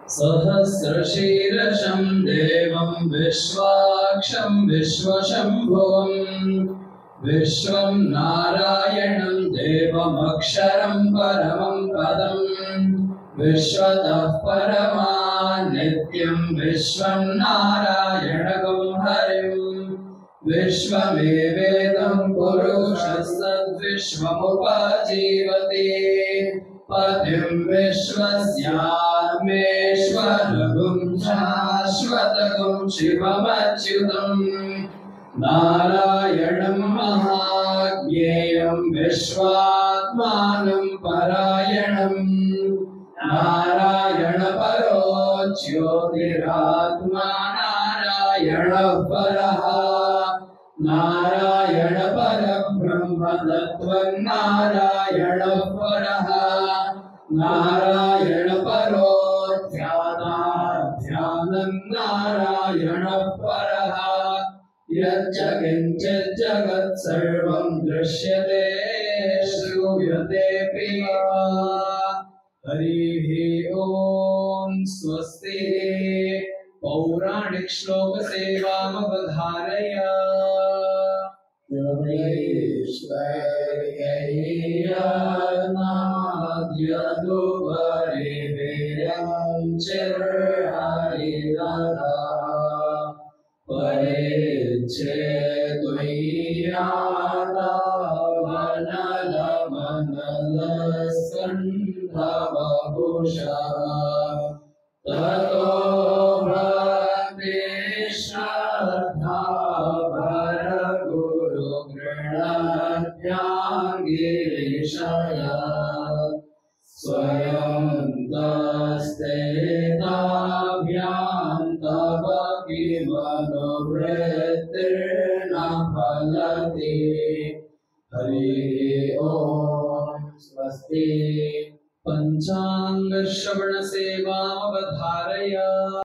सहस्रशीर्षं देवं विश्वाक्षं विश्वशम्भुवं विश्वं नारायणं देवमक्षरं परमं पदं विश्वतः परमा नित्यं विश्वं नारायणगं हरिं विश्वमेवेदं पुरुषस्तद्विश्वमुपजीवति पतिं विश्वस्यात्मेश्वरगुं शाश्वतगुं शिवमच्युतं नारायणं महाज्ञेयं विश्वात्मानं परायणं नारायणपरो ज्योतिरात्मा नारायणः परः नारायणपरब्रह्म तत्त्वं नारायणः परः नारायणपरो ध्यानं नारायणः परः यच्च किञ्चित् जगत् सर्वं दृश्यते श्रूयतेऽपि हरिः ॐ स्वस्ति पौराणिक श्लोक सेवामवधारय ततो भक्ति श्रद्धा भर गुरु गृहत्यागिरिषय स्वयं तस्तेताभ्यां तव किमनुवृत्तिर्न फलति हरिः ॐ स्वस्ति पंचांग श्रवण सेवामवधारय।